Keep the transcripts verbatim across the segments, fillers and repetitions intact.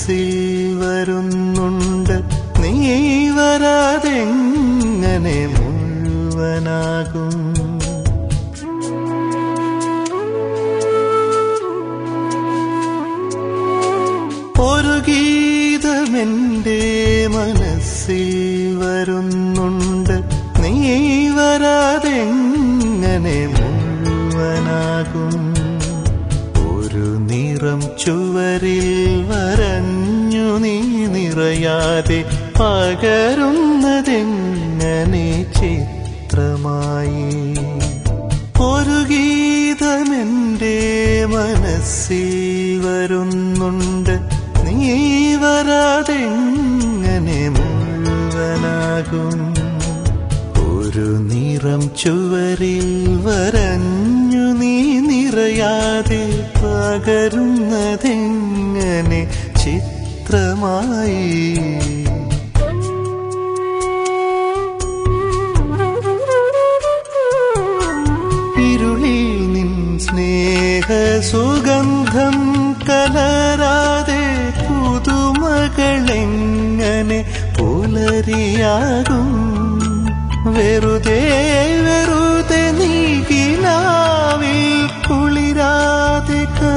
മനസ്സിൽ വരുന്നുണ്ട്, നീ വരാതെങ്ങനെ മുഴുവനാകും. ഒരു ഗീതമെന്റെ മനസ്സിൽ വരുന്നുണ്ട്, നീ വരാതെങ്ങനെ മുഴുവനാകും. ഒരു നിറം ചുവരിൽ വരഞ്ഞു നീ നിറയാതെ പകരുന്നതെങ്ങനെ ചിത്രമായി. ഒരു ഗീതമെന്റെ മനസ്സിൽ വരുന്നുണ്ട്, നീ വരാതെങ്ങനെ മുഴുവനാകും. ഒരു നിറം ചുവരിൽ വരഞ്ഞു നീ നിറയാതെ പകരുന്നതെങ്ങനെ ചിത്രമായി. ഇരുളിൽ നിൻ സ്നേഹസുഗന്ധം കലരാതെ പുതുമകളെങ്ങനെ പുലരിയാകും. വെറുതെ വെറുതെ നീകിനാവിൽ കുളിരാതെ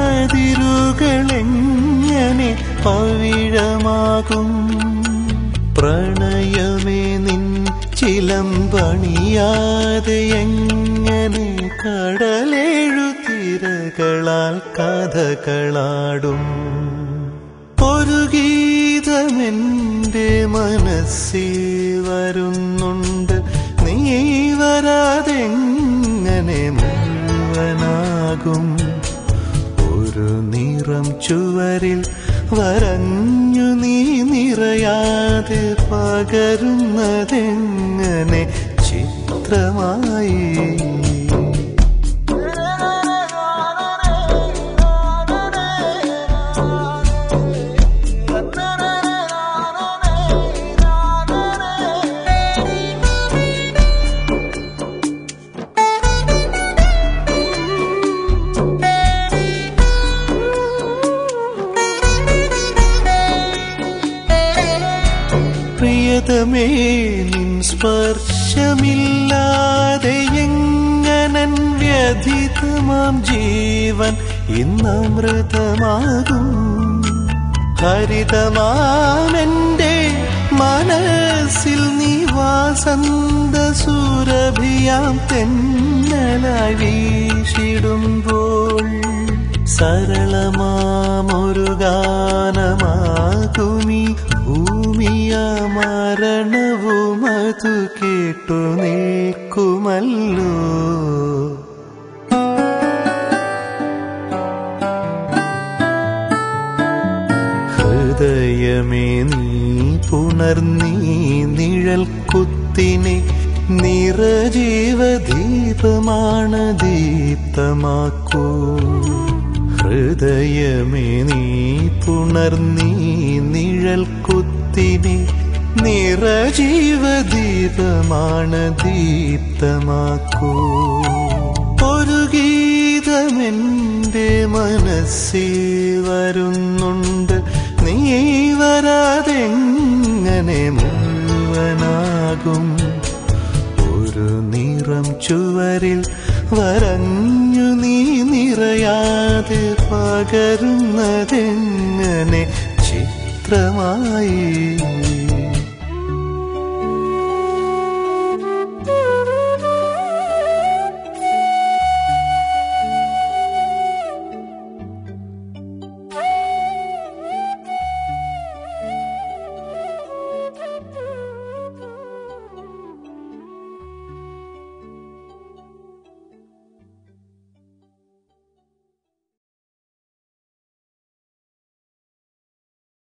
കതിരുകളെങ്ങനെ പവിഴമാകും. പ്രണയമേ നിൻ ചിലമ്പണിയാതെ എങ്ങനെ കടലേഴു തിരകളാൽ കഥകളാടും. ഒരു ഗീതമെന്റെ മനസ്സിൽ വരുന്നുണ്ട്, നീ വരാതെങ്ങനെ മുഴുവനാകും. ഒരു നിറം ചുവരിൽ വരഞ്ഞു നീ നിറയാതെ പകരുന്നതെങ്ങനെ ചിത്രമായി. പ്രിയതമേ നിൻ സ്പർശമില്ലാതെ എങ്ങനൻ വ്യഥിതമാം ജീവൻ ഇന്നമൃതമാകും. ഹരിതമാമെന്റെ മനസ്സിൽ നീ വാസന്ത സുരഭിയാം തെന്നലായി വീശിടുമ്പോൾ സരളമാമൊരു ഗാനമാകുമീ ഭൂമിയ മരണവും അതു കേട്ടു നിൽക്കുമല്ലോ. ഹൃദയമേ നീ പുണർന്നീ നിഴൽ കുത്തിനെ നിറജീവദീപമാണ് ദീപ്തമാക്കൂ. ഹൃദയമേ നീ പുണർന്നീ നിഴൽ കുത്തിനെ നിറജീവദീപമാണ് ദീപ്തമാക്കൂ. ഒരു ഗീതമെന്റെ മനസ്സിൽ വരുന്നുണ്ട്, നീ വരാതെങ്ങനെ മുഴുവനാകും. ഒരു നിറം ചുവരിൽ വരഞ്ഞു നീ നിറയാതെ പകരുന്നതെങ്ങനെ ചിത്രമായി.